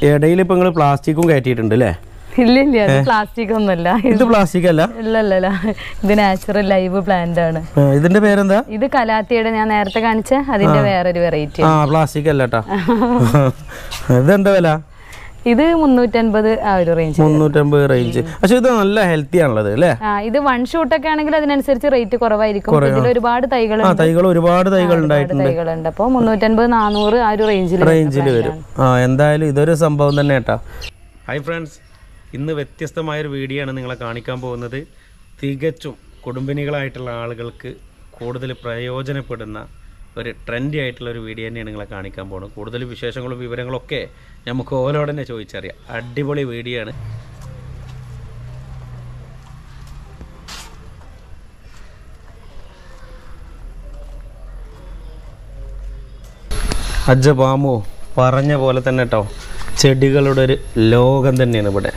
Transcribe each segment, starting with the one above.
ഇടയിൽ ഇപ്പൊ നിങ്ങൾ പ്ലാസ്റ്റിക്കും കയറ്റിയിട്ടുണ്ട് അല്ലേ? ഇല്ല ഇല്ല, അത് പ്ലാസ്റ്റിക് ഒന്നുമല്ല. ഇത് പ്ലാസ്റ്റിക് അല്ല. ഇല്ല, ഇത് നാച്ചുറൽ ലൈവ് പ്ലാന്റ് ആണ്. ഇതിന്റെ പേരെന്താ? ഇത് കലാത്തിയുടെ ഞാൻ നേരത്തെ കാണിച്ച അതിന്റെ വേറൊരു വെറൈറ്റി. പ്ലാസ്റ്റിക് അല്ല കേട്ടോ. ഇതെന്താ വില? ഇത് 350 ആ ഒരു റേഞ്ച്. 350 റേഞ്ച്. പക്ഷെ ഇത് നല്ല ഹെൽത്തി ആണുള്ളത് അല്ലേ? ഇത് വൺ ഷൂട്ട് ഒക്കെ ആണെങ്കിൽ അതിനനുസരിച്ച് റേറ്റ് കുറവായിരിക്കും. ഇതിൽ ഒരുപാട് ഒരുപാട് തൈകൾ ഉണ്ടായിട്ടുണ്ട്. അപ്പോൾ 350 400 ആ ഒരു റേഞ്ചിൽ വരും. എന്തായാലും ഇതൊരു സംഭവം തന്നെ കേട്ടോ. ഹായ് ഫ്രണ്ട്സ്, ഇന്ന് വ്യത്യസ്തമായൊരു വീഡിയോ ആണ് നിങ്ങളെ കാണിക്കാൻ പോകുന്നത്. തികച്ചും കുടുംബിനികളായിട്ടുള്ള ആളുകൾക്ക് കൂടുതൽ പ്രയോജനപ്പെടുന്ന ഒരു ട്രെൻഡി ആയിട്ടുള്ള ഒരു വീഡിയോ തന്നെയാണ് നിങ്ങളെ കാണിക്കാൻ പോകുന്നത്. കൂടുതൽ വിശേഷങ്ങളും വിവരങ്ങളൊക്കെ നമുക്ക് ഓരോട് തന്നെ ചോദിച്ചറിയാം. അടിപൊളി വീഡിയോ ആണ്. അജ്ജബാമോ പറഞ്ഞ പോലെ തന്നെ കേട്ടോ, ചെടികളുടെ ഒരു ലോകം തന്നെയാണ് ഇവിടെ.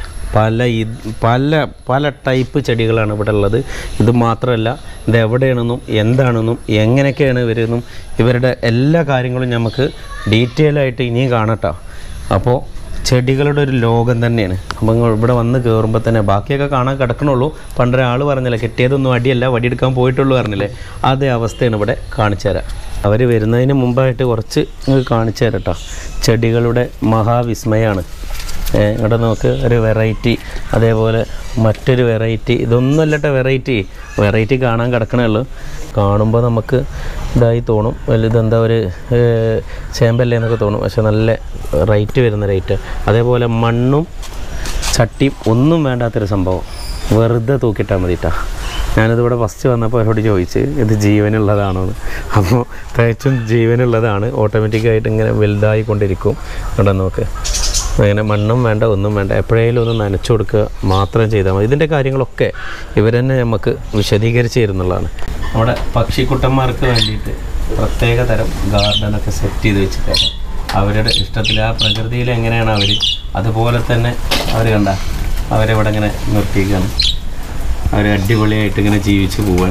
പല ടൈപ്പ് ചെടികളാണ് ഇവിടെ ഉള്ളത്. ഇത് മാത്രമല്ല, ഇത് എവിടെയാണെന്നും എന്താണെന്നും എങ്ങനെയൊക്കെയാണ് ഇവരെന്നും ഇവരുടെ എല്ലാ കാര്യങ്ങളും നമുക്ക് ഡീറ്റെയിൽ ആയിട്ട് ഇനിയും കാണട്ടോ. അപ്പോൾ ചെടികളുടെ ഒരു ലോകം തന്നെയാണ്. അപ്പോൾ ഇവിടെ വന്ന് കയറുമ്പോൾ തന്നെ ബാക്കിയൊക്കെ കാണാൻ കിടക്കണുള്ളൂ. പണ്ടൊരാൾ പറഞ്ഞില്ലേ, കിട്ടിയതൊന്നും അടിയല്ല വടിയെടുക്കാൻ പോയിട്ടുള്ളൂ പറഞ്ഞില്ലേ, അതേ അവസ്ഥയാണ് ഇവിടെ കാണിച്ചു തരാം. അവർ വരുന്നതിന് മുമ്പായിട്ട് കുറച്ച് കാണിച്ചു തരാം കേട്ടോ. ചെടികളുടെ മഹാവിസ്മയമാണ്. ഇവിടെ നോക്ക്, ഒരു വെറൈറ്റി, അതേപോലെ മറ്റൊരു വെറൈറ്റി. ഇതൊന്നുമല്ല കേട്ടോ വെറൈറ്റി കാണാൻ കിടക്കണേ ഉള്ളൂ. കാണുമ്പോൾ നമുക്ക് ഇതായി തോന്നും, ഇതെന്താ ഒരു ചേമ്പല്ലേ എന്നൊക്കെ തോന്നും. പക്ഷെ നല്ല റേറ്റ് വരുന്ന റേറ്റ്. അതേപോലെ മണ്ണും ചട്ടിയും ഒന്നും വേണ്ടാത്തൊരു സംഭവം, വെറുതെ തൂക്കിയിട്ടാൽ മതി കേട്ടോ. ഞാനിതിവിടെ ഫസ്റ്റ് വന്നപ്പോൾ അവരോട് ചോദിച്ച് ഇത് ജീവനുള്ളതാണോ എന്ന്. അപ്പോൾ തികച്ചും ജീവനുള്ളതാണ്. ഓട്ടോമാറ്റിക്കായിട്ട് ഇങ്ങനെ വലുതായിക്കൊണ്ടിരിക്കും. ഇവിടെ നോക്ക്, അങ്ങനെ മണ്ണും വേണ്ട ഒന്നും വേണ്ട, എപ്പോഴേലും ഒന്ന് നനച്ചു കൊടുക്കുക മാത്രം ചെയ്താൽ മതി. ഇതിൻ്റെ കാര്യങ്ങളൊക്കെ ഇവർ തന്നെ നമുക്ക് വിശദീകരിച്ച് തരുന്നുള്ളതാണ്. നമ്മുടെ പക്ഷിക്കുട്ടന്മാർക്ക് വേണ്ടിയിട്ട് പ്രത്യേക തരം ഗാർഡനൊക്കെ സെറ്റ് ചെയ്ത് വെച്ചിട്ടാണ് അവരുടെ ഇഷ്ടത്തിൽ. ആ പ്രകൃതിയിൽ എങ്ങനെയാണ് അവർ, അതുപോലെ തന്നെ അവർ കണ്ട അവരെവിടെ ഇങ്ങനെ നിർത്തിയിരിക്കുകയാണ്. അവർ അടിപൊളിയായിട്ട് ഇങ്ങനെ ജീവിച്ച് പോവാൻ.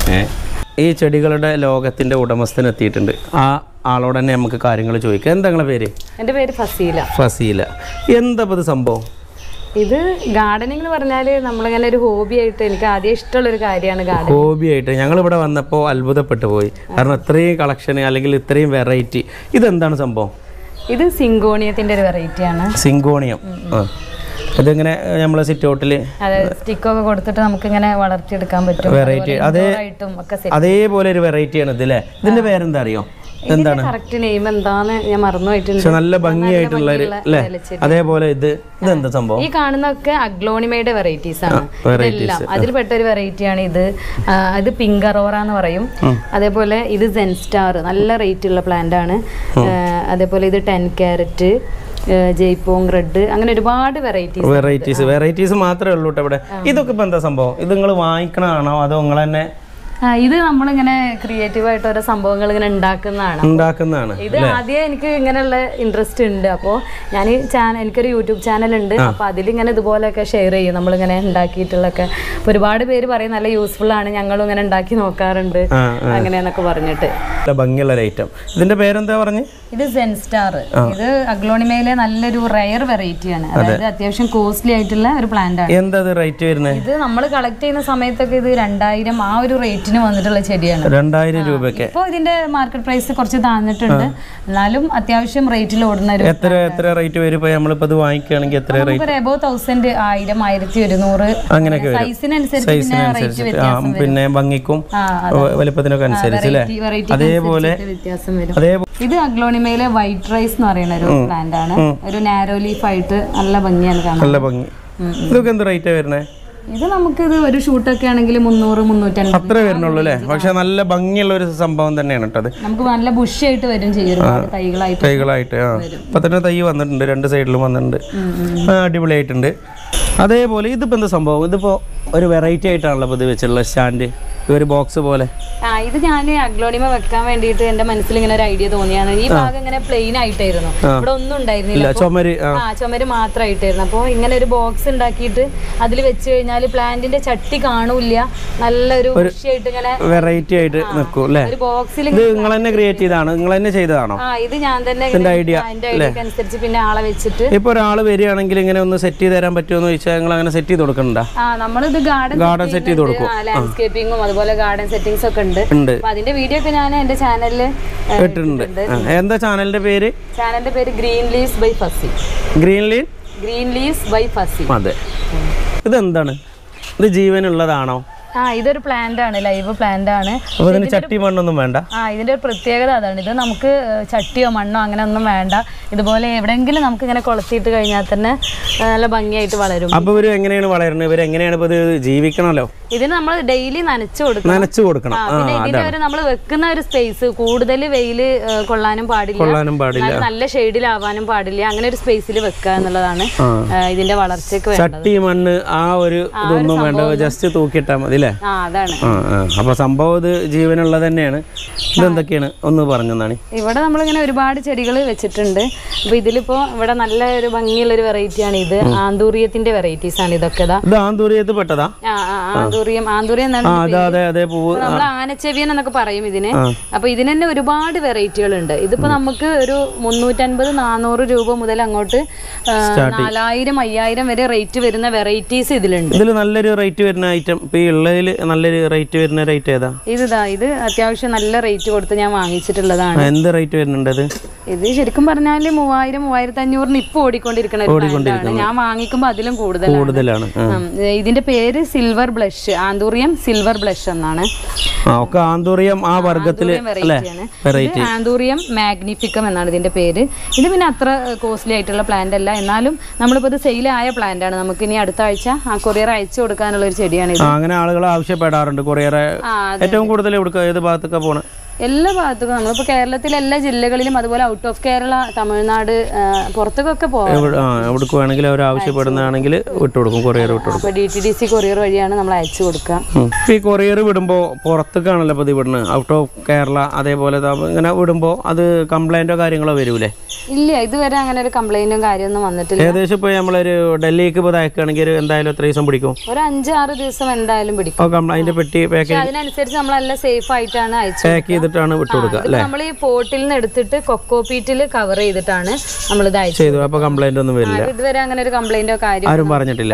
ഈ ചെടികളുടെ ലോകത്തിൻ്റെ ഉടമസ്ഥൻ എത്തിയിട്ടുണ്ട്. ആ ആളോട് തന്നെ നമുക്ക് കാര്യങ്ങൾ ചോദിക്കാം. എന്താ നിങ്ങളെ പേര്? എൻ്റെ പേര് ഫസീല. എന്താ ഇത് സംഭവം? ഇത് ഗാർഡനിങ് എന്ന് പറഞ്ഞാൽ നമ്മളിങ്ങനെ ഒരു ഹോബിയായിട്ട്, എനിക്ക് ആദ്യം ഇഷ്ടമുള്ളൊരു കാര്യമാണ് ഗാർഡനിങ്. ഹോബിയായിട്ട് ഞങ്ങളിവിടെ വന്നപ്പോൾ അത്ഭുതപ്പെട്ടു പോയി. കാരണം ഇത്രയും കളക്ഷൻ അല്ലെങ്കിൽ ഇത്രയും വെറൈറ്റി. ഇതെന്താണ് സംഭവം? ഇത് സിങ്കോണിയത്തിൻ്റെ ഒരു വെറൈറ്റിയാണ്. സിങ്കോണിയം. ഇതിങ്ങനെ നമ്മളെ സിറ്റ് ഔട്ടിൽ സ്റ്റിക്കൊക്കെ കൊടുത്തിട്ട് നമുക്ക് ഇങ്ങനെ വളർത്തിയെടുക്കാൻ പറ്റും. വെറൈറ്റി അതേപോലെ ഒരു വെറൈറ്റിയാണ് ഇത് അല്ലേ? ഇതിന്റെ പേരെന്താ അറിയോ? എന്താണ് കറക്റ്റ് നെയിം എന്താന്ന് ഞാൻ മറന്നുപോയിട്ടുണ്ട്. നല്ല ഭംഗിയായിട്ടുള്ള അല്ലേ? അതേപോലെ ഇതെന്താ സംഭവം? ഈ കാണുന്നൊക്കെ അഗ്ലോണിമയുടെ വെറൈറ്റീസ് ആണ്. ഇതെല്ലാം അതിൽപ്പെട്ട ഒരു വെറൈറ്റിയാണ് ഇത്. ഇത് പിങ്ക് അറോറ എന്ന് പറയും. അതേപോലെ ഇത് സെൻ സ്റ്റാർ, നല്ല റേറ്റ് ഉള്ള പ്ലാന്റ് ആണ്. അതേപോലെ ഇത് 10 ക്യാരറ്റ്, ജയ്പോങ് റെഡ്, അങ്ങനെ ഒരുപാട് വെറൈറ്റീസ് മാത്രമേ ഉള്ളൂ കേട്ടോ ഇവിടെ. ഇതൊക്കെ ഇപ്പൊ എന്താ സംഭവം? ഇത് നിങ്ങൾ വാങ്ങിക്കണതാണോ അതോ നിങ്ങൾ തന്നെ? ഇത് നമ്മളിങ്ങനെ ക്രിയേറ്റീവ് ആയിട്ട് ഓരോ സംഭവങ്ങൾ ഇങ്ങനെ ഉണ്ടാക്കുന്നതാണ്. ഇത് ആദ്യം എനിക്ക് ഇങ്ങനെയുള്ള ഇൻട്രസ്റ്റ് ഉണ്ട്. അപ്പോൾ ഞാൻ എനിക്കൊരു യൂട്യൂബ് ചാനൽ ഉണ്ട്. അപ്പോൾ അതിലിങ്ങനെ ഇതുപോലെയൊക്കെ ഷെയർ ചെയ്യും നമ്മളിങ്ങനെ ഉണ്ടാക്കിയിട്ടുള്ളൊക്കെ. അപ്പോൾ ഒരുപാട് പേര് പറയും നല്ല യൂസ്ഫുൾ ആണ്, ഞങ്ങളും ഇങ്ങനെ ഉണ്ടാക്കി നോക്കാറുണ്ട് അങ്ങനെയെന്നൊക്കെ പറഞ്ഞിട്ട്. ഭംഗിയുള്ള ഐറ്റം. ഇതിന്റെ പേരെന്താ പറഞ്ഞു? ഇത് സെൻ സ്റ്റാർ. ഇത് അഗ്ലോണിമയിലെ നല്ലൊരു റയർ വെറൈറ്റി ആണ്. അതായത് അത്യാവശ്യം കോസ്റ്റ്ലി ആയിട്ടുള്ള ഒരു പ്ലാന്റ് ആണ്. എന്താ റേറ്റ് വരുന്നത്? ഇത് നമ്മൾ കളക്ട് ചെയ്യുന്ന സമയത്തൊക്കെ ഇത് 2000 ആ ഒരു റേറ്റിന് വന്നിട്ടുള്ള ചെടിയാണ്. 2000 രൂപയ്ക്ക്. ഇപ്പോൾ ഇതിന്റെ മാർക്കറ്റ് പ്രൈസ് കുറച്ച് താഴ്ന്നിട്ടുണ്ട്, എന്നാലും അത്യാവശ്യം റേറ്റിൽ ഓടുന്ന ഒരു. എത്ര റേറ്റ് വരും നമ്മളിപ്പോ ഇത് വാങ്ങിക്കുകയാണെങ്കിൽ? എത്ര റേറ്റ്? എബോവ് 1000, 1000, 1100 അങ്ങനെയൊക്കെ സൈസിനനുസരിച്ച് പിന്നെ ഭംഗിക്കും വലിപ്പത്തിനൊക്കെ അനുസരിച്ച് അതേപോലെ വ്യത്യാസം വരും. ഇത് അഗ്ലോണിമയിലെ വൈറ്റ് റൈസ് എന്ന് പറയുന്ന ഒരു പ്ലാന്റ് ആണ്. ഒരു നാരോ ലീഫ് ആയിട്ട് നല്ല ഭംഗിയാണ് കാണാൻ. നല്ല ഭംഗി. ഇതൊക്കെ എന്ത് റേറ്റ് വരുന്നത്? ഇത് നമുക്ക് ഇത് ഒരു ഷൂട്ടൊക്കെ ആണെങ്കിൽ 300, 350 അത്ര വരുന്നുള്ളൂ അല്ലേ? പക്ഷെ നല്ല ഭംഗിയുള്ള ഒരു സംഭവം തന്നെയാണ് കേട്ടത്. നമുക്ക് നല്ല ബുഷായിട്ട് വരും ചെയ്യും, തൈകളായിട്ട്. ഇപ്പൊ തന്നെ തൈ വന്നിട്ടുണ്ട്, 2 സൈഡിലും വന്നിട്ടുണ്ട്, അടിപൊളിയായിട്ടുണ്ട്. അതേപോലെ ഇതിപ്പോ എന്താ സംഭവം? ഇതിപ്പോ ഒരു വെറൈറ്റി ആയിട്ടാണല്ലോ ഇത് വെച്ചുള്ള സ്റ്റാൻഡ്. ഒരു ബോക്സ് പോലെ? ഇത് ഞാൻ അഗ്ലോണിമ വെക്കാൻ വേണ്ടിയിട്ട് എന്റെ മനസ്സിൽ ഇങ്ങനെ ഒരു ഐഡിയ തോന്നിയാണ്. ഈ ഭാഗം ഇങ്ങനെ പ്ലെയിൻ ആയിട്ടായിരുന്നു, ഇവിടെ ഒന്നും ഉണ്ടായിരുന്നില്ല, ചുമര് മാത്രമായിട്ടായിരുന്നു. അപ്പോൾ ഇങ്ങനെ ഒരു ബോക്സ് ഉണ്ടാക്കിയിട്ട് അതിൽ വെച്ച് കഴിഞ്ഞാൽ പ്ലാന്റിന്റെ ചട്ടി കാണൂല, നല്ലൊരു ഇങ്ങനെ വെറൈറ്റി ആയിട്ട് നിൽക്കും അല്ലേ? ഒരു ബോക്സിൽ നിങ്ങൾ തന്നെ ക്രിയേറ്റ് ചെയ്തതാണോ, നിങ്ങൾ തന്നെ ചെയ്തതാണോ? ഇത് ഞാൻ തന്നെ ഐഡിയ അനുസരിച്ച് പിന്നെ ആളെ വെച്ചിട്ട്. ഇപ്പൊ ഒരാൾ വരികയാണെങ്കിൽ ഇങ്ങനെ ഒന്ന് സെറ്റ് ചെയ്ത് തരാൻ പറ്റുമോ എന്ന് ചോദിച്ചാൽ നിങ്ങൾ അങ്ങനെ സെറ്റ് ചെയ്ത് കൊടുക്കണ്ട? നമ്മളിത് ഗാർഡൻ സെറ്റ് ചെയ്ത് കൊടുക്കും, ലാൻഡ്സ്കേപ്പിംഗും അതുപോലെ ഗാർഡൻ സെറ്റിംഗ്സ് ഒക്കെ ഉണ്ട്. അതിന്റെ വീഡിയോ ഒക്കെ ഞാൻ എന്റെ ചാനലിൽ ഇട്ടിട്ടുണ്ട്. എന്താ ചാനലിന്റെ പേര്? ചാനലിന്റെ പേര് green leaves by Fasi. Green leaves by Fasi. അതെ. ഇതെന്താണ്? ഇത് ജീവനുള്ളതാണോ? ഇതൊരു പ്ലാന്റ് ആണ്, ലൈവ് പ്ലാന്റ് ആണ്. ചട്ടി മണ്ണൊന്നും വേണ്ട. ഇതിന്റെ ഒരു പ്രത്യേകത അതാണ്. ഇത് നമുക്ക് ചട്ടിയോ മണ്ണോ അങ്ങനെ ഒന്നും വേണ്ട. ഇതുപോലെ എവിടെയെങ്കിലും നമുക്ക് ഇങ്ങനെ കൊളത്തിയിട്ട് കഴിഞ്ഞാൽ തന്നെ നല്ല ഭംഗിയായിട്ട് വളരും. അപ്പൊ ഇവര് എങ്ങനെയാണ് വളരുന്നത്? ഇവര് എങ്ങനെയാണ് ഇപ്പൊ ഇത് ജീവിക്കണല്ലോ? ഇതിന് നമ്മൾ ഡെയിലി നനച്ചു കൊടുക്കണം. പിന്നെ ഇതിന് നമ്മൾ വെക്കുന്ന ഒരു സ്പേസ് കൂടുതൽ വെയില് കൊള്ളാനും പാടില്ല, നല്ല ഷെയ്ഡിലാവാനും പാടില്ല. അങ്ങനെ ഒരു സ്പേസിൽ വെക്കുക എന്നുള്ളതാണ് ഇതിന്റെ വളർച്ചയ്ക്ക് വേണ്ടത്. ചട്ടി മണ്ണ് ആ ഒരു ഇതൊന്നും വേണ്ട, ജസ്റ്റ് തൂക്കിയിട്ടാ മതി. അതാണ്. അപ്പൊ സംഭവം ഇത് ജീവനുള്ളത് തന്നെയാണ്. ഇതെന്തൊക്കെയാണ് ഒന്ന് പറഞ്ഞാണ്. ഇവിടെ നമ്മളിങ്ങനെ ഒരുപാട് ചെടികൾ വെച്ചിട്ടുണ്ട്. അപ്പൊ ഇതിലിപ്പോ ഇവിടെ നല്ല ഒരു ഭംഗിയുള്ള ഒരു വെറൈറ്റി ആണ് ഇത്. ആന്തൂറിയത്തിന്റെ വെറൈറ്റീസ് ആണ് ഇതൊക്കെ. ആന്തൂറിയത്തിൽ പെട്ടതാ? ആന്തൂറിയം നമ്മൾ ആനച്ചെവിയൻ എന്നൊക്കെ പറയും ഇതിന്. അപ്പൊ ഇതിന് തന്നെ ഒരുപാട് വെറൈറ്റികൾ ഉണ്ട്. ഇതിപ്പോ നമുക്ക് ഒരു 350-400 രൂപ മുതൽ അങ്ങോട്ട് 4000-5000 വരെ റേറ്റ് വരുന്ന വെറൈറ്റീസ് ഇതിലുണ്ട്. ഇതിൽ നല്ലൊരു റേറ്റ് വരുന്ന ഐറ്റം നല്ലൊരു റേറ്റ് വരുന്ന റേറ്റ് ഏതാ? ഇത് അത്യാവശ്യം നല്ല റേറ്റ് കൊടുത്ത് ഞാൻ വാങ്ങിച്ചിട്ടുള്ളതാണ്. എന്ത് റേറ്റ് വരുന്നുണ്ട്? ഇത് ശരിക്കും പറഞ്ഞാല് 3000-3500 ഇപ്പൊ ഓടിക്കൊണ്ടിരിക്കുന്ന. ഞാൻ വാങ്ങിക്കുമ്പോ അതിലും കൂടുതലാണ്. ഇതിന്റെ പേര് silver blush, anthurium silver blush എന്നാണ്. ആന്തൂറിയം ആ വർഗത്തില് ആന്തൂറിയം മാഗ്നിഫിക്കം എന്നാണ് ഇതിന്റെ പേര്. ഇത് പിന്നെ അത്ര കോസ്റ്റ്ലി ആയിട്ടുള്ള പ്ലാന്റ് അല്ല, എന്നാലും നമ്മളിപ്പോ ഇത് സെയിലായ പ്ലാന്റ് ആണ്. നമുക്ക് ഇനി അടുത്ത ആഴ്ച കൊറിയർ അയച്ചു കൊടുക്കാനുള്ള ഒരു ചെടിയാണ് ഇത്. അങ്ങനെ ആളുകൾ ആവശ്യപ്പെടാറുണ്ട് കൊറിയർ. ഏറ്റവും കൂടുതൽ ഏത് ഭാഗത്തൊക്കെ പോണ? എല്ലാ ഭാഗത്തും നമ്മളിപ്പോൾ കേരളത്തിലെ എല്ലാ ജില്ലകളിലും, അതുപോലെ ഔട്ട് ഓഫ് കേരള, തമിഴ്നാട്, പുറത്തേക്കൊക്കെ പോകാം. എവിടേക്ക് വേണമെങ്കിൽ അവർ ആവശ്യപ്പെടുന്നതാണെങ്കിൽ വിട്ടുകൊടുക്കും, കൊറിയർ വിട്ടുകൊടുക്കും. അപ്പോൾ DTDC കൊറിയർ വഴിയാണ് നമ്മൾ അയച്ചു കൊടുക്കുക. ഈ കൊറിയർ വിടുമ്പോൾ പുറത്തേക്കാണല്ലോ പതി വിടുന്നത്, ഔട്ട് ഓഫ് കേരള അതേപോലെ ഇങ്ങനെ വിടുമ്പോൾ അത് കംപ്ലൈൻറ്റോ കാര്യങ്ങളോ വരൂലേ? ഇല്ല, ഇതുവരെ അങ്ങനെ ഒരു കംപ്ലൈന്റും കാര്യമൊന്നും വന്നിട്ടില്ല. ഏകദേശം ഇപ്പോൾ നമ്മളൊരു ഡൽഹിക്ക് ഇപ്പോൾ അയക്കുകയാണെങ്കിൽ എന്തായാലും എത്ര ദിവസം പിടിക്കും? ഒരു 5-6 ദിവസം എന്തായാലും പിടിക്കും. അതിന്റെ പെട്ടി പാക്കേജ് അതിനനുസരിച്ച് നമ്മളെല്ലാം സേഫ് ആയിട്ടാണ് അയച്ചു വിട്ടുകൊടുക്കുക. നമ്മൾ ഈ പോട്ടിൽ നിന്ന് എടുത്തിട്ട് കൊക്കോപീറ്റിൽ കവർ ചെയ്തിട്ടാണ് നമ്മൾ ഇത് ചെയ്തു. അപ്പൊ കംപ്ലൈന്റ് ഒന്നും വരില്ല. ഇതുവരെ അങ്ങനെ ഒരു കംപ്ലൈന്റോ കാര്യം ആരും പറഞ്ഞിട്ടില്ല.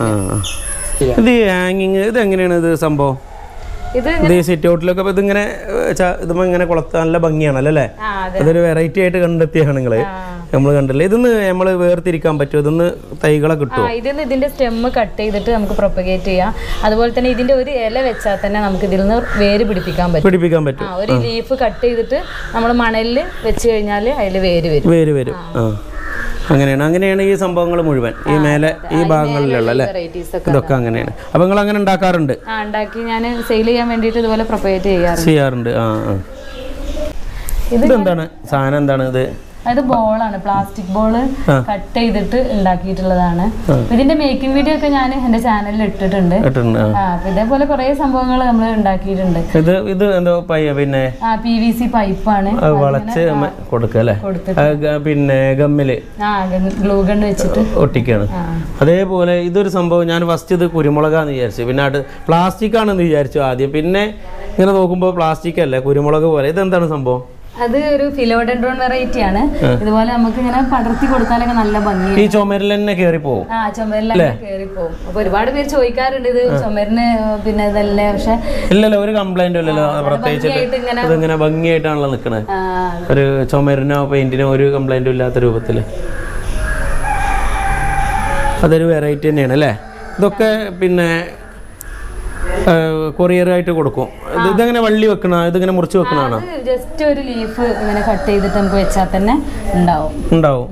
ഇത് ഹാങ്ങിങ് ഇത് എങ്ങനെയാണ് ഇത് സംഭവം? ഇത് സിറ്റ് ഔട്ടിലൊക്കെ ഇതിങ്ങനെ ഇങ്ങനെ കുളത്ത് നല്ല ഭംഗിയാണല്ലോ അല്ലേ? അതൊരു വെറൈറ്റി ആയിട്ട് കണ്ടെത്തിയാണ് നിങ്ങള്. നമ്മൾ കണ്ടില്ലേ? ഇതൊന്ന് നമ്മൾ വേർതിരിക്കാൻ പറ്റുമോ? ഇതൊന്ന് തൈകളെ കിട്ടുമോ? ഇതിന്റെ സ്റ്റെമ്മ് കട്ട് ചെയ്തിട്ട് നമുക്ക് പ്രൊപ്പഗേറ്റ് ചെയ്യാം. അതുപോലെ തന്നെ ഇതിന്റെ ഒരു ഇല വെച്ചാൽ തന്നെ നമുക്ക് ഇതിൽ നിന്ന് വേര് പിടിപ്പിക്കാൻ പറ്റും. ഒരു ലീഫ് കട്ട് ചെയ്തിട്ട് നമ്മൾ മണലിൽ വെച്ച് കഴിഞ്ഞാൽ അതിൽ വേര് വരും. അങ്ങനെയാണ് ഈ സംഭവങ്ങൾ മുഴുവൻ ഈ മേലെ ഈ ഭാഗങ്ങളിലുള്ള അല്ലേ? ഇതൊക്കെ അങ്ങനെയാണ്. അപ്പൊ നിങ്ങൾ അങ്ങനെ ഉണ്ടാക്കാറുണ്ട്? ഉണ്ടാക്കി ഞാൻ സെയിൽ ചെയ്യാൻ വേണ്ടിയിട്ട് ഇതുപോലെ പ്രൊപ്പഗേറ്റ് ചെയ്യാറുണ്ട്. ഇതെന്താണ് സാധനം? എന്താണ് ഇത്? അത് ബോളാണ്, പ്ലാസ്റ്റിക് ബോള് കട്ട് ചെയ്തിട്ട് ഉണ്ടാക്കിയിട്ടുള്ളതാണ്. ഇതിന്റെ മേക്കിംഗ് വീഡിയോ ഒക്കെ ഞാൻ എന്റെ ചാനലിൽ ഇട്ടിട്ടുണ്ട്. ഇതേപോലെ കുറെ സംഭവങ്ങൾ നമ്മൾ ഉണ്ടാക്കിയിട്ടുണ്ട്. പിന്നെ PVC പൈപ്പാണ് വളച്ച് കൊടുക്കല്ലേ? പിന്നെ ഗമ്മില് ഗ്ലൂ ഗൺ വെച്ചിട്ട് ഒട്ടിക്കാണ്. അതേപോലെ ഇതൊരു സംഭവം ഞാൻ ഫസ്റ്റ് ഇത് കുരുമുളകാന്ന് വിചാരിച്ചു, പിന്നെ പ്ലാസ്റ്റിക് ആണെന്ന് വിചാരിച്ചു ആദ്യം. പിന്നെ ഇങ്ങനെ നോക്കുമ്പോ പ്ലാസ്റ്റിക് അല്ലേ, കുരുമുളക് പോലെ. ഇതെന്താണ് സംഭവം? അത് ഒരു ഫിലോഡെൻഡ്രോൺ വെറൈറ്റി ആണ്. ഇതുപോലെ നമുക്ക് ഇങ്ങനെ പടർത്തി കൊടുത്താലൊക്കെ നല്ല ഭംഗിയാണ്. ഈ ചുമരിൽ തന്നെ കയറി പോകും. ചുമരിലൊക്കെ കയറി പോകും. അപ്പൊ ഒരുപാട് പേര് ചോദിക്കാറുണ്ട് ഇത് ചുമരിന് പിന്നെ ഇതല്ലേ, പക്ഷെ ഇല്ലല്ലോ, ഒരു കംപ്ലൈന്റും ഇല്ലല്ലോ. പ്രത്യേകിച്ച് ഇതിങ്ങനെ ഭംഗിയായിട്ടാണല്ലോ നിക്കണത്. ഒരു ചുമരിനോ പെയിന്റിനോ ഒരു കംപ്ലൈന്റും ഇല്ലാത്ത രൂപത്തില് അതൊരു വെറൈറ്റി തന്നെയാണ് അല്ലേ? ഇതൊക്കെ പിന്നെ കൊറിയർ ആയിട്ട് കൊടുക്കും. ഇതെങ്ങനെ വള്ളി വെക്കണ? ഇതിങ്ങനെ മുറിച്ച് വെക്കണാണോ? ജസ്റ്റ് ഒരു ലീഫ് ഇങ്ങനെ കട്ട് ചെയ്തിട്ട് നമുക്ക് വെച്ചാൽ തന്നെ ഉണ്ടാവും.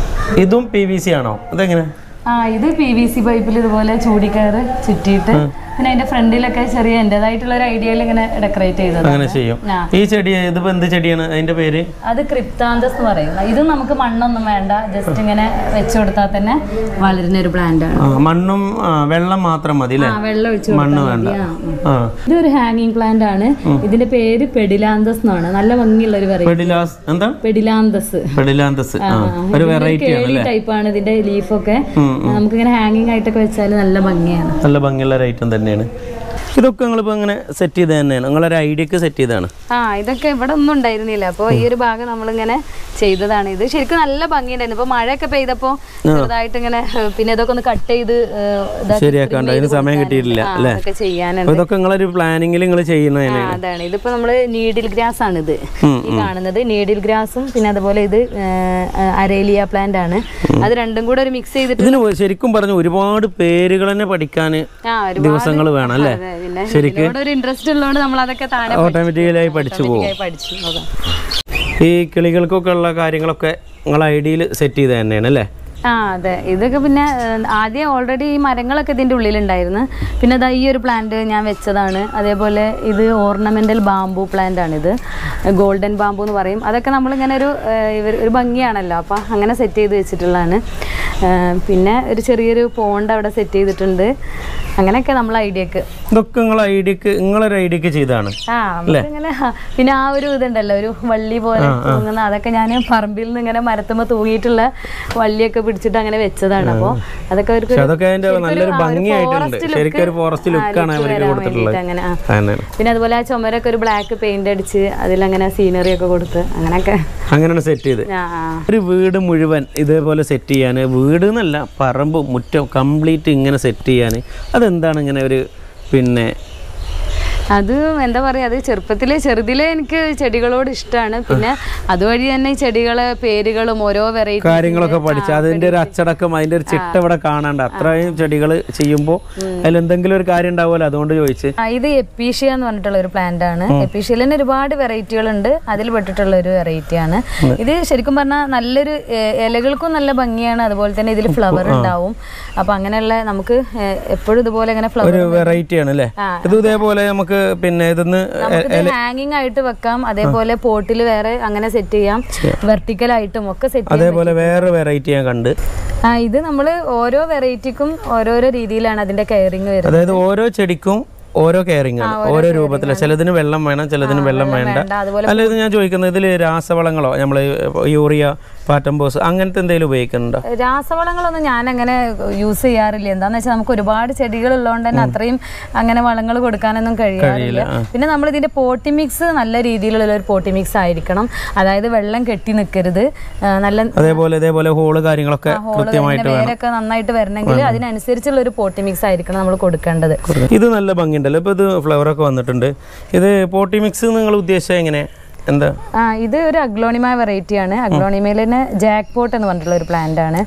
ഇതും PVC ആണോ? ഇതെങ്ങനെ? ഇത് PVC പൈപ്പിൽ ഇതുപോലെ ചൂടിക്കയറ് ചുറ്റിയിട്ട് പിന്നെ അതിന്റെ ഫ്രണ്ടിലൊക്കെ ചെറിയ എന്റേതായിട്ടുള്ള ഒരു ഐഡിയയിൽ ഇങ്ങനെ ഡെക്കറേറ്റ് ചെയ്തത്. അങ്ങനെ ചെയ്യും. ഈ ചെടി ഇതിപ്പോ എന്ത് ചെടിയാണ്, അതിന്റെ പേര്? അത് ക്രിപ്താന്തസ് എന്ന് പറയും. ഇത് നമുക്ക് മണ്ണൊന്നും വേണ്ട, ജസ്റ്റ് ഇങ്ങനെ വെച്ചു കൊടുത്താൽ തന്നെ വളരുന്ന ഒരു പ്ലാന്റ് ആണ്. മണ്ണും വെള്ളം മാത്രം മതി അല്ലേ? വെള്ളം ഒഴിച്ചു, മണ്ണ് വേണ്ട. ഇതൊരു ഹാങ്ങിങ് പ്ലാന്റ് ആണ്. ഇതിന്റെ പേര് പെഡിലാന്തസ് എന്നാണ്. നല്ല ഭംഗിയുള്ള ഒരു വെറൈറ്റി. പെഡിലാന്തസ് ഒരു വെറൈറ്റി ടൈപ്പ് ആണ്. ഇതിന്റെ ലീഫൊക്കെ നമുക്ക് ഇങ്ങനെ ഹാങ്ങിങ് ആയിട്ടൊക്കെ വെച്ചാൽ നല്ല ഭംഗിയാണ്. നല്ല ഭംഗിയുള്ള ഒരു ഐറ്റം തന്നെയാണ്. ഇതൊക്കെ നിങ്ങളിപ്പോൾ അങ്ങനെ സെറ്റ് ചെയ്ത് തന്നെയാണ്, നിങ്ങളൊരു ഐഡിയക്ക് സെറ്റ് ചെയ്താണ്? ഇതൊക്കെ ഇവിടെ ഒന്നും ഉണ്ടായിരുന്നില്ല, അപ്പോൾ ഈ ഒരു ഭാഗം നമ്മളിങ്ങനെ ചെയ്തതാണ്. ഇത് ശരിക്കും നല്ല ഭംഗിയുണ്ടായിരുന്നു. ഇപ്പോൾ മഴയൊക്കെ പെയ്തപ്പോൾ ചെറുതായിട്ട് ഇങ്ങനെ, പിന്നെ ഇതൊക്കെ ഒന്ന് കട്ട് ചെയ്ത് ശരിയാക്കാണ്ട് അതിന് സമയം കിട്ടിയിട്ടില്ല അല്ലേ? ചെയ്യാനുണ്ട്. ഇതൊക്കെ നിങ്ങളൊരു പ്ലാനിങ്ങിൽ നിങ്ങൾ ചെയ്യുന്നതാണ്. അതാണ്. ഇതിപ്പോൾ നമ്മൾ നീഡിൽ ഗ്രാസ് ആണ് ഇത് ഈ കാണുന്നത്. നീഡിൽ ഗ്രാസും പിന്നെ അതുപോലെ ഇത് അരേലിയ പ്ലാന്റ് ആണ്. അത് രണ്ടും കൂടെ ഒരു മിക്സ് ചെയ്തിട്ട് ഇതിന് ശരിക്കും പറഞ്ഞു ഒരുപാട് പേരുകൾ തന്നെ പഠിക്കാൻ ദിവസങ്ങൾ വേണം അല്ലേ? ശരിക്കും ഒരു ഇൻട്രസ്റ്റ് ഉള്ളതുകൊണ്ട് നമ്മൾ അതൊക്കെ ഓട്ടോമാറ്റിക്കലായി പഠിച്ചു പോകും. ഈ കിളികൾക്കൊക്കെ ഉള്ള കാര്യങ്ങളൊക്കെ നിങ്ങൾ ഐഡിയയിൽ സെറ്റ് ചെയ്ത് തന്നെയാണ് അല്ലേ? അതെ. ഇതൊക്കെ പിന്നെ ആദ്യം ഓൾറെഡി ഈ മരങ്ങളൊക്കെ ഇതിൻ്റെ ഉള്ളിലുണ്ടായിരുന്നു. പിന്നെ അതാ ഈ ഒരു പ്ലാന്റ് ഞാൻ വെച്ചതാണ്. അതേപോലെ ഇത് ഓർണമെൻ്റൽ ബാംബു പ്ലാന്റ് ആണിത്, ഗോൾഡൻ ബാംബു എന്ന് പറയും. അതൊക്കെ നമ്മളിങ്ങനെ ഒരു ഭംഗിയാണല്ലോ, അപ്പോൾ അങ്ങനെ സെറ്റ് ചെയ്ത് വെച്ചിട്ടുള്ളതാണ്. പിന്നെ ഒരു ചെറിയൊരു പോണ്ട് അവിടെ സെറ്റ് ചെയ്തിട്ടുണ്ട്. അങ്ങനെയൊക്കെ നമ്മൾ ഐഡിയക്ക് ഇതൊക്കെ നിങ്ങളൊരു ഐഡിയക്ക് ചെയ്താണ്. ഇങ്ങനെ പിന്നെ ആ ഒരു ഇതുണ്ടല്ലോ, ഒരു വള്ളി പോലെ തൂങ്ങുന്ന, അതൊക്കെ ഞാൻ പറമ്പിൽ നിന്ന് ഇങ്ങനെ മരത്തുമ്പോൾ തൂങ്ങിയിട്ടുള്ള വള്ളിയൊക്കെ പിടിച്ചിട്ട് അങ്ങനെ വെച്ചതാണ്. അപ്പോൾ അതൊക്കെ അങ്ങനെ. പിന്നെ അതുപോലെ ആ ചുമരൊക്കെ ഒരു ബ്ലാക്ക് പെയിന്റ് അടിച്ച് അതിലങ്ങനെ സീനറി ഒക്കെ കൊടുത്ത് അങ്ങനെ സെറ്റ് ചെയ്ത് ഒരു വീട് മുഴുവൻ ഇതേപോലെ സെറ്റ് ചെയ്യാൻ, വീട് എന്നല്ല പറമ്പ് മുറ്റം കംപ്ലീറ്റ് ഇങ്ങനെ സെറ്റ് ചെയ്യാൻ, അതെന്താണ് ഇങ്ങനെ ഒരു പിന്നെ അത് എന്താ പറയുക, അത് ചെറുതിലെ എനിക്ക് ചെടികളോട് ഇഷ്ടമാണ്. പിന്നെ അതുവഴി തന്നെ ഈ ചെടികളെ പേരുകളും ഓരോ വെറൈറ്റി കാര്യങ്ങളൊക്കെ പഠിച്ചു അതിന്റെ ഒരു അച്ചടക്കം, അതിന്റെ ഒരു ചിട്ട ഇവിടെ കാണാണ്ട്. അത്രയും ചെടികൾ ചെയ്യുമ്പോൾ അതിൽ എന്തെങ്കിലും ഒരു കാര്യം ഉണ്ടാവുമല്ലോ, അതുകൊണ്ട് ചോദിച്ചു. ഇത് എപ്പീഷ്യ എന്ന് പറഞ്ഞിട്ടുള്ള ഒരു പ്ലാന്റ് ആണ്. എപ്പീഷ്യയിൽ തന്നെ ഒരുപാട് വെറൈറ്റികളുണ്ട്, അതിൽ പെട്ടിട്ടുള്ള ഒരു വെറൈറ്റി ആണ് ഇത്. ശരിക്കും പറഞ്ഞാൽ നല്ലൊരു ഇലകൾക്കും നല്ല ഭംഗിയാണ്, അതുപോലെ തന്നെ ഇതിൽ ഫ്ലവർ ഉണ്ടാവും. അപ്പൊ അങ്ങനെയുള്ള നമുക്ക് എപ്പോഴും ഇതുപോലെ ഇങ്ങനെ ഫ്ലവർ വെറൈറ്റി ആണ് അല്ലേ? ഇത് ഇതേപോലെ നമുക്ക് പിന്നെ ഇതൊന്ന് ഹാങ്ങിങ് ആയിട്ട് വെക്കാം, അതേപോലെ പോട്ടിൽ വേറെ അങ്ങനെ സെറ്റ് ചെയ്യാം, വെർട്ടിക്കൽ ആയിട്ടും ഒക്കെ സെറ്റ് ചെയ്യാം. അതേപോലെ വേറെ വെറൈറ്റി ഞാൻ കണ്ട്. ഇത് നമ്മൾ ഓരോ വെറൈറ്റിക്കും ഓരോരോ രീതിയിലാണ് അതിന്റെ കെയറിങ് വരുന്നത്. അതായത് ഓരോ ചെടിക്കും ഓരോ കെയറിംഗ് ആണ്, ഓരോ രൂപത്തില്. ചിലതിന് വെള്ളം വേണം, ചിലതിന് വെള്ളം വേണ്ട. അല്ല, ഇത് ഞാൻ ചോദിക്കുന്നത് ഇതിൽ രാസവളങ്ങളോ നമ്മൾ യൂറിയ, പാറ്റംബോസ് അങ്ങനത്തെ എന്തെങ്കിലും ഉപയോഗിക്കുന്നുണ്ടോ? രാസവളങ്ങളൊന്നും ഞാൻ അങ്ങനെ യൂസ് ചെയ്യാറില്ല. എന്താന്ന് വെച്ചാൽ നമുക്ക് ഒരുപാട് ചെടികൾ ഉള്ളതുകൊണ്ട് തന്നെ അത്രയും അങ്ങനെ വളങ്ങൾ കൊടുക്കാനൊന്നും കഴിയാറില്ല. പിന്നെ നമ്മൾ ഇതിന്റെ പോട്ടി മിക്സ് നല്ല രീതിയിലുള്ള ഒരു പോട്ടി മിക്സ് ആയിരിക്കണം. അതായത് വെള്ളം കെട്ടി നിൽക്കരുത്, നല്ല അതേപോലെ ഹോള് കാര്യങ്ങളൊക്കെ കൃത്യമായിട്ട് വേരൊക്കെ നന്നായിട്ട് വരണമെങ്കിൽ അതിനനുസരിച്ചുള്ള ഒരു പോട്ടി മിക്സ് ആയിരിക്കണം നമ്മൾ കൊടുക്കേണ്ടത്. ഇത് നല്ല ഭംഗിയുണ്ടല്ലോ, ഇപ്പൊ ഇത് ഫ്ലവർ ഒക്കെ വന്നിട്ടുണ്ട്. ഇത് പോട്ടി മിക്സ് നിങ്ങൾ ഉദ്ദേശിച്ചത് എങ്ങനെ? എന്താ? ഇത് ഒരു അഗ്ലോണിമ വെറൈറ്റി ആണ്. അഗ്ലോണിമയിൽ തന്നെ ജാക്ക് പോട്ട് എന്ന് പറഞ്ഞിട്ടുള്ള ഒരു പ്ലാന്റ് ആണ്.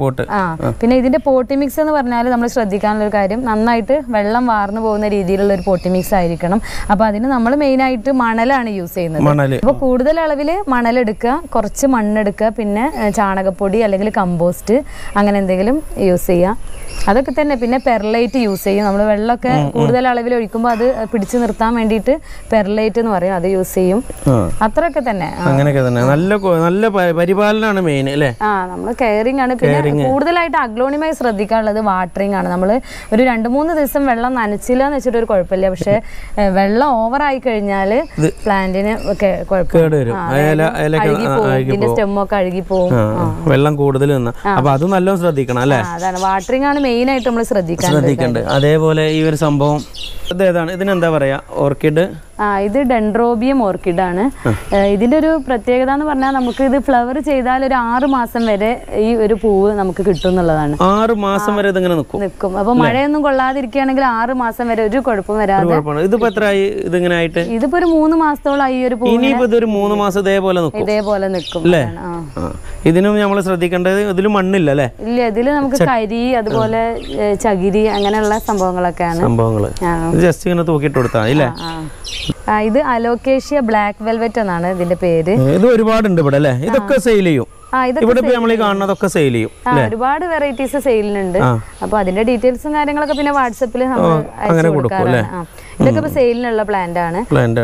പിന്നെ ഇതിന്റെ പോട്ടി മിക്സ് എന്ന് പറഞ്ഞാൽ നമ്മൾ ശ്രദ്ധിക്കാനുള്ള ഒരു കാര്യം, നന്നായിട്ട് വെള്ളം വാർന്നു പോകുന്ന രീതിയിലുള്ള ഒരു പോട്ടി മിക്സ് ആയിരിക്കണം. അപ്പൊ അതിന് നമ്മൾ മെയിൻ ആയിട്ട് മണലാണ് യൂസ് ചെയ്യുന്നത്. അപ്പൊ കൂടുതൽ അളവിൽ മണലെടുക്കുക, കുറച്ച് മണ്ണെടുക്കുക, പിന്നെ ചാണകപ്പൊടി അല്ലെങ്കിൽ കമ്പോസ്റ്റ് അങ്ങനെ എന്തെങ്കിലും യൂസ് ചെയ്യുക. അതൊക്കെ തന്നെ. പിന്നെ പെർലൈറ്റ് യൂസ് ചെയ്യും നമ്മൾ. വെള്ളമൊക്കെ കൂടുതൽ അളവിൽ ഒഴിക്കുമ്പോൾ അത് പിടിച്ചു നിർത്താൻ വേണ്ടിയിട്ട് പെർലൈറ്റ് എന്ന് പറയും, അത് യൂസ് ചെയ്യും. അത്രയൊക്കെ തന്നെ. അങ്ങനെയൊക്കെ തന്നെ. നല്ല പരിപാലനമാണ് മെയിൻ അല്ലേ? നമ്മൾ കെയറിംഗ് ആണ്. പിന്നെ കൂടുതലായിട്ട് അഗ്ലോണിമായി ശ്രദ്ധിക്കാനുള്ളത് വാട്ടറിംഗ് ആണ്. നമ്മൾ ഒരു 2-3 ദിവസം വെള്ളം നനച്ചില്ല എന്ന് വെച്ചിട്ട് ഒരു കുഴപ്പമില്ല. പക്ഷെ വെള്ളം ഓവറായി കഴിഞ്ഞാൽ പ്ലാന്റിന് ഇതിന്റെ സ്റ്റെമ്മൊക്കെ അഴുകിപ്പോവും, വെള്ളം കൂടുതൽ. അപ്പൊ അത് നല്ലോണം ശ്രദ്ധിക്കണം അല്ലേ? അതാണ്, വാട്ടറിംഗ് ആണ് മെയിൻ ആയിട്ട് നമ്മൾ ശ്രദ്ധിക്കേണ്ടത്. അതേപോലെ ഈ ഒരു സംഭവം ഇതേതാണ്, ഇതിനെന്താ പറയാ? ഓർക്കിഡ്. ഇത് ഡെൻഡ്രോബിയം ഓർക്കിഡ് ആണ്. ഇതിന്റെ ഒരു പ്രത്യേകത എന്ന് പറഞ്ഞാൽ നമുക്ക് ഇത് ഫ്ലവർ ചെയ്താൽ ഒരു 6 മാസം വരെ ഈ ഒരു പൂവ് നമുക്ക് കിട്ടും എന്നുള്ളതാണ്. 6 മാസം വരെ ഇതിങ്ങനെ നിൽക്കും. അപ്പൊ മഴയൊന്നും കൊള്ളാതിരിക്കുകയാണെങ്കിൽ 6 മാസം വരെ ഒരു കുഴപ്പം വരാതെ. ഇതിപ്പോ എത്രയായി ഇതിങ്ങനെ ആയിട്ട്? ഇതിപ്പോ ഒരു 3 മാസത്തോളം ഈ ഒരു പൂവ്. ഇനിയിപ്പോ ഇതൊരു 3 മാസം ഇതേപോലെ നിൽക്കും അല്ലേ? ഇതിനും നമ്മൾ ശ്രദ്ധിക്കേണ്ടത് ഇതിൽ മണ്ണില്ല അല്ലേ? ഇല്ല, ഇതില് നമുക്ക് കരി, അതുപോലെ ചകിരി അങ്ങനെയുള്ള സംഭവങ്ങളൊക്കെയാണ്. ജസ്റ്റ് ഇങ്ങനെ തൂക്കിട്ട് കൊടുത്താൽ അല്ലേ? ഇത് അലോക്കേഷ്യ ബ്ലാക്ക് വെൽവെറ്റ് എന്നാണ് ഇതിന്റെ പേര്. ഇത് ഒരുപാടുണ്ട് ഇവിടെ അല്ലേ? ഇതൊക്കെ സെയിൽ ചെയ്യും? ഇവിടെ നമ്മൾ ഈ കാണുന്നതൊക്കെ സെയിൽ ചെയ്യും. ഒരുപാട് വെറൈറ്റീസ് സെയിലിനുണ്ട്. അപ്പൊ അതിന്റെ ഡീറ്റെയിൽസും കാര്യങ്ങളൊക്കെ പിന്നെ വാട്സപ്പിൽ നമ്മൾ അയച്ചു കൊടുക്കാറാണ്. ഇതൊക്കെ ഇപ്പൊ സെയിലിനുള്ള പ്ലാന്റ് ആണ്.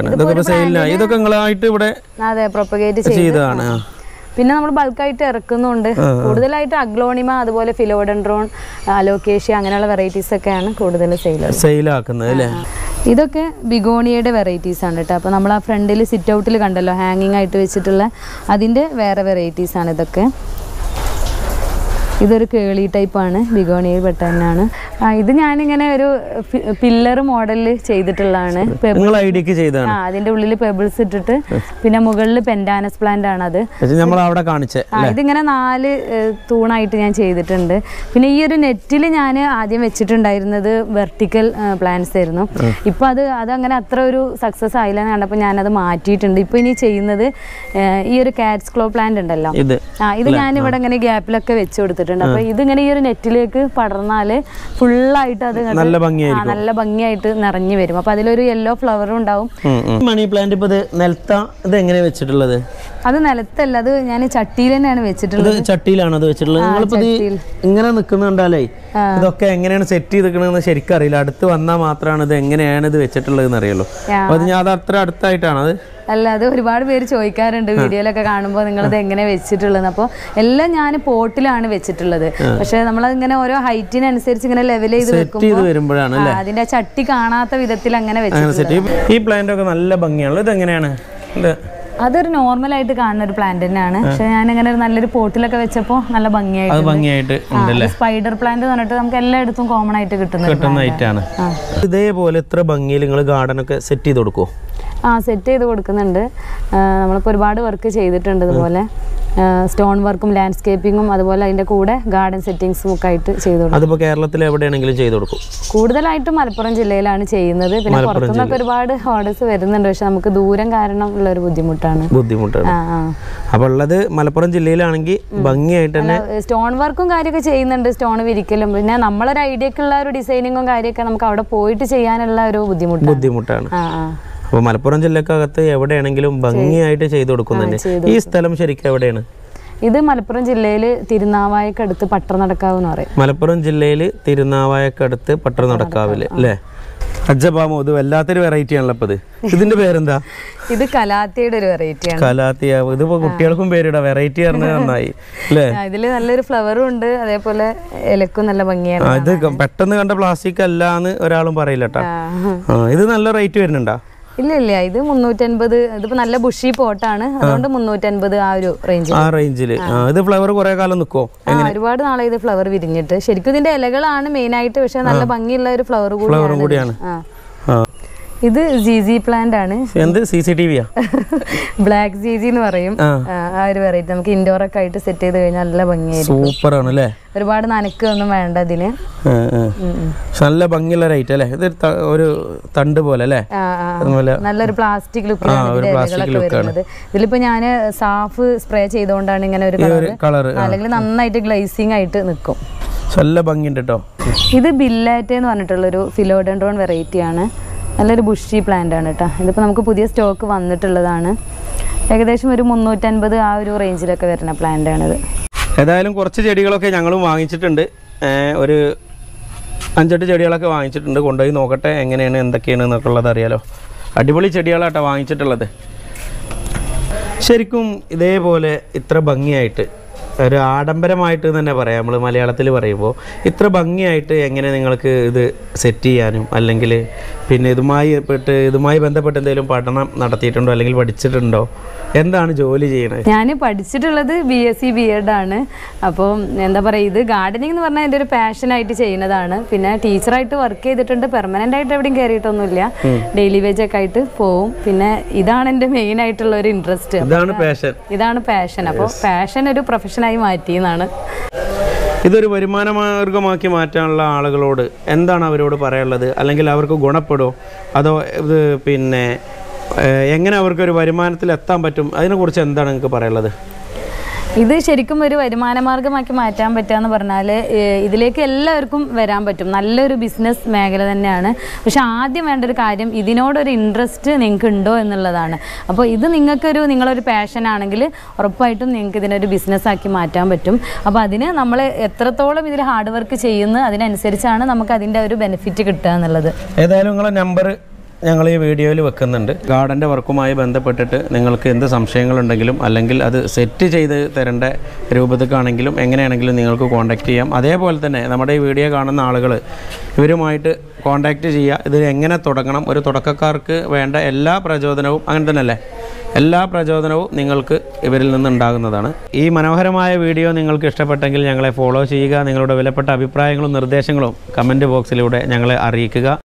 അതെ, പ്രൊപ്പഗേറ്റ് ചെയ്തതാണ്. പിന്നെ നമ്മൾ ബൾക്കായിട്ട് ഇറക്കുന്നുണ്ട്. കൂടുതലായിട്ട് അഗ്ലോണിമ, അതുപോലെ ഫിലോഡെൻഡ്രോൺ, അലോക്കേഷ്യ അങ്ങനെയുള്ള വെറൈറ്റീസ് ഒക്കെയാണ് കൂടുതൽ സെയിലാക്കുന്നത്. ഇതൊക്കെ ബിഗോണിയയുടെ വെറൈറ്റീസ് ആണ് കേട്ടോ. അപ്പോൾ നമ്മൾ ആ ഫ്രണ്ടിൽ സിറ്റ് ഔട്ടിൽ കണ്ടല്ലോ ഹാങ്ങിങ് ആയിട്ട് വെച്ചിട്ടുള്ള, അതിൻ്റെ വേറെ വെറൈറ്റീസ് ആണ് ഇതൊക്കെ. ഇതൊരു കേളി ടൈപ്പാണ്, ബിഗോണിയയിൽ പെട്ട തന്നെയാണ്. ഇത് ഞാനിങ്ങനെ ഒരു പില്ലർ മോഡലിൽ ചെയ്തിട്ടുള്ളതാണ്. അതിന്റെ ഉള്ളിൽ പെബിൾസ് ഇട്ടിട്ട് പിന്നെ മുകളിൽ പെൻഡാനസ് പ്ലാന്റ് ആണ് അത്. ഇതിങ്ങനെ 4 തൂണായിട്ട് ഞാൻ ചെയ്തിട്ടുണ്ട്. പിന്നെ ഈ ഒരു നെറ്റിൽ ഞാൻ ആദ്യം വെച്ചിട്ടുണ്ടായിരുന്നത് വെർട്ടിക്കൽ പ്ലാന്റ്സ് ആയിരുന്നു. ഇപ്പൊ അതങ്ങനെ അത്ര ഒരു സക്സസ് ആയില്ല എന്ന് കണ്ടപ്പോൾ ഞാനത് മാറ്റിയിട്ടുണ്ട്. ഇപ്പൊ ഇനി ചെയ്യുന്നത് ഈ ഒരു കാറ്റ്സ് ക്ലോ പ്ലാന്റ് ഉണ്ടല്ലോ, ഇത് ഞാൻ ഇവിടെ ഇങ്ങനെ ഗ്യാപ്പിലൊക്കെ വെച്ച് കൊടുത്തിട്ടുണ്ട്. അപ്പൊ ഇതിങ്ങനെ ഈ ഒരു നെറ്റിലേക്ക് പടർന്നാല് ഫുള്ളായിട്ട് അത് നല്ല ഭംഗിയായിട്ട് നിറഞ്ഞു വരും. അപ്പൊ അതിലൊരു യെല്ലോ ഫ്ലവറും ഉണ്ടാവും. മണി പ്ലാന്റ് ഇപ്പൊ ഇത് എങ്ങനെ വെച്ചിട്ടുള്ളത്? അത് നിലത്തല്ല, അത് ഞാൻ ചട്ടിയിൽ തന്നെയാണ് വെച്ചിട്ടുള്ളത്. ചട്ടിയിലാണ് അത് വെച്ചിട്ടുള്ളത്. നിങ്ങളിപ്പോ ഇങ്ങനെ നിൽക്കുന്നുണ്ടാലേ ഇതൊക്കെ എങ്ങനെയാണ് സെറ്റ് ചെയ്തിരിക്കണെന്ന് ശരിക്കും അറിയില്ല. അടുത്ത് വന്നാൽ മാത്രമാണ് ഇത് എങ്ങനെയാണ് ഇത് വെച്ചിട്ടുള്ളത് അറിയുള്ളൂ. അപ്പൊ അത് അത്ര അടുത്തായിട്ടാണ് അത്. അല്ല, അത് ഒരുപാട് പേര് ചോദിക്കാറുണ്ട് വീഡിയോയിലൊക്കെ കാണുമ്പോൾ നിങ്ങളിത് എങ്ങനെ വെച്ചിട്ടുള്ളത്. അപ്പോൾ എല്ലാം ഞാൻ പോട്ടിലാണ് വെച്ചിട്ടുള്ളത്. പക്ഷെ നമ്മളതിങ്ങനെ ഓരോ ഹൈറ്റിനനുസരിച്ച് ഇങ്ങനെ ലെവൽ ചെയ്ത് വെക്കുമ്പോൾ അതിന്റെ ചട്ടി കാണാത്ത വിധത്തിൽ അങ്ങനെ വെച്ചിട്ടുണ്ട്. ഈ പ്ലാന്റ് ഒക്കെ നല്ല ഭംഗിയാണല്ലോ. ഇത് എങ്ങനെയാണ്? അതൊരു നോർമലായിട്ട് കാണുന്ന ഒരു പ്ലാന്റ് തന്നെയാണ്. പക്ഷെ ഞാനിങ്ങനെ നല്ലൊരു പോട്ടിലൊക്കെ വെച്ചപ്പോൾ നല്ല ഭംഗിയായിട്ട് സ്പൈഡർ പ്ലാന്റ് എന്ന് പറഞ്ഞിട്ട് നമുക്ക് എല്ലായിടത്തും കോമൺ ആയിട്ട് കിട്ടുന്ന. ഇതേപോലെ ഇത്ര ഭംഗിയിൽ നിങ്ങൾ ഗാർഡൻ ഒക്കെ സെറ്റ് ചെയ്ത് കൊടുക്കുമോ? സെറ്റ് ചെയ്ത് കൊടുക്കുന്നുണ്ട്. നമ്മളിപ്പോൾ ഒരുപാട് വർക്ക് ചെയ്തിട്ടുണ്ട്. ഇതുപോലെ സ്റ്റോൺ വർക്കും ലാൻഡ്സ്കേപ്പിങ്ങും അതുപോലെ അതിൻ്റെ കൂടെ ഗാർഡൻ സെറ്റിങ്സും ഒക്കെ ആയിട്ട് ചെയ്തു കൊടുക്കും. അതിപ്പോൾ കേരളത്തിൽ എവിടെയാണെങ്കിലും ചെയ്തു കൊടുക്കും. കൂടുതലായിട്ടും മലപ്പുറം ജില്ലയിലാണ് ചെയ്യുന്നത്. പിന്നെ പുറത്തുനിന്നൊക്കെ ഒരുപാട് ഓർഡേഴ്സ് വരുന്നുണ്ട്. പക്ഷെ നമുക്ക് ദൂരം കാരണം ഉള്ള ഒരു ബുദ്ധിമുട്ടാണ്. അപ്പോൾ ഉള്ളത് മലപ്പുറം ജില്ലയിലാണെങ്കിൽ ഭംഗിയായിട്ട് തന്നെ സ്റ്റോൺ വർക്കും കാര്യമൊക്കെ ചെയ്യുന്നുണ്ട്. സ്റ്റോൺ വിരിക്കലും പിന്നെ നമ്മളൊരു ഐഡിയക്കുള്ള ഒരു ഡിസൈനിങ്ങും കാര്യമൊക്കെ നമുക്ക് അവിടെ പോയിട്ട് ചെയ്യാനുള്ള ഒരു ബുദ്ധിമുട്ടാണ്. അപ്പോൾ മലപ്പുറം ജില്ലക്കകത്ത് എവിടെയാണെങ്കിലും ഭംഗിയായിട്ട് ചെയ്തു കൊടുക്കുന്നുണ്ട്. ഈ സ്ഥലം ശരിക്കും എവിടെയാണ്? ഇത് മലപ്പുറം ജില്ലയിൽ തിരുനാവായക്കടുത്ത് പട്ടർനടക്കാവ് എന്ന് പറയും. മലപ്പുറം ജില്ലയിൽ തിരുനാവായക്കടുത്ത് പട്ടർനടക്കാവില് അല്ലേ? അജ്ജബാമോ, ഇത് വല്ലാത്തൊരു വെറൈറ്റി ആണല്ലോ. അപ്പൊ ഇതിന്റെ പേരെന്താ? ഇത് കലാത്തിയുടെ ഒരു വെറൈറ്റിയാണ്. കലാത്തിയാവ്. ഇതിപ്പോ കുട്ടികൾക്കും പേരിടാ, വെറൈറ്റി പറഞ്ഞത് നന്നായി അല്ലേ? ഇതില് നല്ലൊരു ഫ്ലവറും ഉണ്ട്, അതേപോലെ ഇലക്കും നല്ല ഭംഗിയാണ്. ഇത് പെട്ടെന്ന് കണ്ട പ്ലാസ്റ്റിക് അല്ലാന്ന് ഒരാളും പറയില്ല കേട്ടോ. ഇത് നല്ല റേറ്റ് വരുന്നുണ്ടോ? ഇല്ല, ഇത് 350. ഇതിപ്പോ നല്ല ബുഷി പോട്ടാണ്, അതുകൊണ്ട് 350 ആ ഒരു റേഞ്ചിൽ. ഇത് ഫ്ലവർ കുറെ കാലം നിൽക്കോ? ഒരുപാട് നാളെ ഇത് ഫ്ലവർ വിരിഞ്ഞിട്ട്. ശരിക്കും ഇതിന്റെ ഇലകളാണ് മെയിൻ ആയിട്ട്, പക്ഷെ നല്ല ഭംഗിയുള്ള ഒരു ഫ്ലവർ കൂടിയാണ്. ഇത് ZZ പ്ലാന്റ് ആണ്. ബ്ലാക്ക് ZZ എന്ന് പറയും. ആ ഒരു വെറൈറ്റി നമുക്ക് ഇൻഡോർ ഒക്കെ ആയിട്ട് സെറ്റ് ചെയ്ത് കഴിഞ്ഞാൽ നല്ല ഭംഗിയായിരിക്കും. സൂപ്പർ ആണ് അല്ലേ? ഒരുപാട് നനക്കൊന്നും വേണ്ട ഇതിന്. നല്ല ഭംഗിയുള്ള റൈറ്റ് അല്ലേ? ഇത് ഒരു തണ്ട് പോലെ അല്ലേ? നല്ലൊരു പ്ലാസ്റ്റിക് ലുക്കാണ്. ഇതിലിപ്പോ ഞാൻ സാഫ് സ്പ്രേ ചെയ്തോണ്ടാണ് ഇങ്ങനെ ഒരു കളർ, അല്ലെങ്കിൽ നന്നായിട്ട് ഗ്ലേസിംഗ് ആയിട്ട് നിൽക്കും. നല്ല ഭംഗിയുണ്ട് കേട്ടോ. ഇത് ബില്ലാറ്റെ എന്ന് പറഞ്ഞിട്ടുള്ളൊരു ഫിലോഡെൻഡ്രോൺ വെറൈറ്റി ആണ്. നല്ലൊരു ബുഷി പ്ലാന്റ് ആണ് കേട്ടോ. ഇതിപ്പോൾ നമുക്ക് പുതിയ സ്റ്റോക്ക് വന്നിട്ടുള്ളതാണ്. ഏകദേശം ഒരു 350 ആ ഒരു റേഞ്ചിലൊക്കെ വരുന്ന പ്ലാന്റ് ആണിത്. ഏതായാലും കുറച്ച് ചെടികളൊക്കെ ഞങ്ങളും വാങ്ങിച്ചിട്ടുണ്ട്. ഒരു 5-8 ചെടികളൊക്കെ വാങ്ങിച്ചിട്ടുണ്ട്. കൊണ്ടുപോയി നോക്കട്ടെ എങ്ങനെയാണ് എന്തൊക്കെയാണ് എന്നൊക്കെ ഉള്ളത് അറിയാലോ. അടിപൊളി ചെടികളാട്ടോ വാങ്ങിച്ചിട്ടുള്ളത്. ശരിക്കും ഇതേപോലെ ഇത്ര ഭംഗിയായിട്ട് ഒരു ആഡംബരമായിട്ട് തന്നെ പറയാം, നമ്മൾ മലയാളത്തിൽ പറയുമ്പോൾ ഇത്ര ഭംഗിയായിട്ട് എങ്ങനെ നിങ്ങൾക്ക് ഇത് സെറ്റ് ചെയ്യാനും, അല്ലെങ്കിൽ പിന്നെ ഇതുമായി ബന്ധപ്പെട്ട് എന്തെങ്കിലും പഠനം നടത്തിയിട്ടുണ്ടോ അല്ലെങ്കിൽ പഠിച്ചിട്ടുണ്ടോ? എന്താണ് ജോലി ചെയ്യണത്? ഞാൻ പഠിച്ചിട്ടുള്ളത് BSc B.Ed ആണ്. അപ്പോൾ എന്താ പറയുക, ഇത് ഗാർഡനിങ് എന്ന് പറഞ്ഞാൽ എൻ്റെ ഒരു പാഷനായിട്ട് ചെയ്യുന്നതാണ്. പിന്നെ ടീച്ചറായിട്ട് വർക്ക് ചെയ്തിട്ടുണ്ട്. പെർമനൻ്റ് ആയിട്ട് എവിടെയും കയറിയിട്ടൊന്നുമില്ല. ഡെയിലി വേജ് ഒക്കെ ആയിട്ട് പോവും. പിന്നെ ഇതാണ് എൻ്റെ മെയിൻ ആയിട്ടുള്ള ഒരു ഇൻട്രസ്റ്റ്. ഇതാണ് പാഷൻ. അപ്പോൾ പാഷൻ ഒരു പ്രൊഫഷനായി മാറ്റിയെന്നാണ്. ഇതൊരു വരുമാന മാർഗമാക്കി മാറ്റാനുള്ള ആളുകളോട് എന്താണ് അവരോട് പറയാനുള്ളത്? അല്ലെങ്കിൽ അവർക്ക് ഗുണപ്പെടുമോ? അതോ ഇത് പിന്നെ എങ്ങനെ അവർക്കൊരു വരുമാനത്തിൽ എത്താൻ പറ്റും? അതിനെക്കുറിച്ച് എന്താണ് നിങ്ങൾക്ക് പറയാനുള്ളത്? ഇത് ശരിക്കും ഒരു വരുമാന മാർഗമാക്കി മാറ്റാൻ പറ്റുകയെന്ന് പറഞ്ഞാൽ ഇതിലേക്ക് എല്ലാവർക്കും വരാൻ പറ്റും. നല്ലൊരു ബിസിനസ് മേഖല തന്നെയാണ്. പക്ഷെ ആദ്യം വേണ്ട ഒരു കാര്യം ഇതിനോടൊരു ഇൻട്രസ്റ്റ് നിങ്ങൾക്ക് ഉണ്ടോ എന്നുള്ളതാണ്. അപ്പോൾ ഇത് നിങ്ങളൊരു പാഷൻ ആണെങ്കിൽ ഉറപ്പായിട്ടും നിങ്ങൾക്ക് ഇതിനൊരു ബിസിനസ്സാക്കി മാറ്റാൻ പറ്റും. അപ്പോൾ അതിന് നമ്മൾ എത്രത്തോളം ഇതിൽ ഹാർഡ് വർക്ക് ചെയ്യുന്നു അതിനനുസരിച്ചാണ് നമുക്ക് അതിൻ്റെ ഒരു ബെനിഫിറ്റ് കിട്ടുക എന്നുള്ളത്. ഏതായാലും നിങ്ങളെ നമ്പർ ഞങ്ങൾ ഈ വീഡിയോയിൽ വെക്കുന്നുണ്ട്. ഗാർഡൻ്റെ വർക്കുമായി ബന്ധപ്പെട്ടിട്ട് നിങ്ങൾക്ക് എന്ത് സംശയങ്ങളുണ്ടെങ്കിലും അല്ലെങ്കിൽ അത് സെറ്റ് ചെയ്ത് തരേണ്ട രൂപത്തിലാണെങ്കിലും എങ്ങനെയാണെങ്കിലും നിങ്ങൾക്ക് കോൺടാക്റ്റ് ചെയ്യാം. അതേപോലെ തന്നെ നമ്മുടെ ഈ വീഡിയോ കാണുന്ന ആളുകൾ ഇവരുമായിട്ട് കോൺടാക്റ്റ് ചെയ്യുക. ഇത് എങ്ങനെ തുടങ്ങണം, ഒരു തുടക്കക്കാർക്ക് വേണ്ട എല്ലാ പ്രചോദനവും അങ്ങനെ തന്നെയല്ലേ, എല്ലാ പ്രചോദനവും നിങ്ങൾക്ക് ഇവരിൽ നിന്നുണ്ടാകുന്നതാണ്. ഈ മനോഹരമായ വീഡിയോ നിങ്ങൾക്ക് ഇഷ്ടപ്പെട്ടെങ്കിൽ ഞങ്ങളെ ഫോളോ ചെയ്യുക. നിങ്ങളുടെ വിലപ്പെട്ട അഭിപ്രായങ്ങളും നിർദ്ദേശങ്ങളും കമൻറ്റ് ബോക്സിലൂടെ ഞങ്ങളെ അറിയിക്കുക.